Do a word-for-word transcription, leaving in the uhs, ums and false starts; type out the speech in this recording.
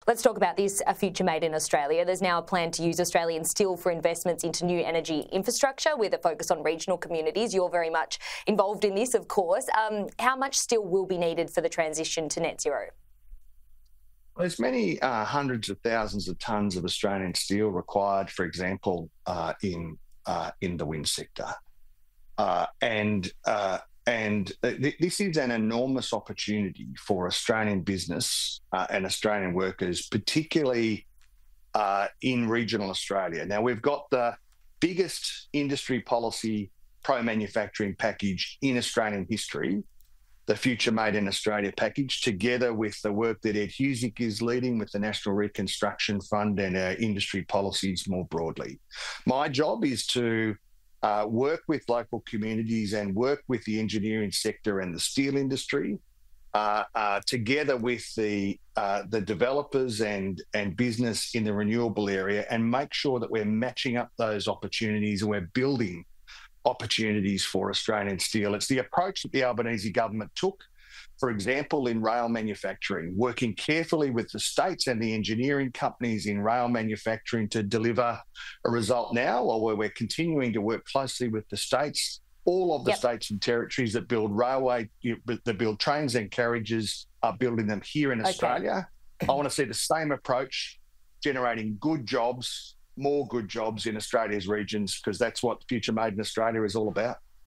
Let's talk about this, a future made in Australia. There's now a plan to use Australian steel for investments into new energy infrastructure with a focus on regional communities. You're very much involved in this, of course. Um, how much steel will be needed for the transition to net zero? There's many uh, hundreds of thousands of tonnes of Australian steel required, for example, uh, in uh, in the wind sector. Uh, and uh, and th this is an enormous opportunity for Australian business uh, and Australian workers, particularly uh, in regional Australia. Now, we've got the biggest industry policy pro-manufacturing package in Australian history, the Future Made in Australia package, together with the work that Ed Husick is leading with the National Reconstruction Fund and our industry policies more broadly. My job is to uh, work with local communities and work with the engineering sector and the steel industry, uh, uh, together with the uh, the developers and, and business in the renewable area, and make sure that we're matching up those opportunities and we're building opportunities for Australian steel. It's the approach that the Albanese government took, for example, in rail manufacturing, working carefully with the states and the engineering companies in rail manufacturing to deliver a result now, or where we're continuing to work closely with the states. All of the yep. states and territories that build railway, that build trains and carriages, are building them here in Australia. Okay. I want to see the same approach, generating good jobs, more good jobs in Australia's regions, because that's what Future Made in Australia is all about.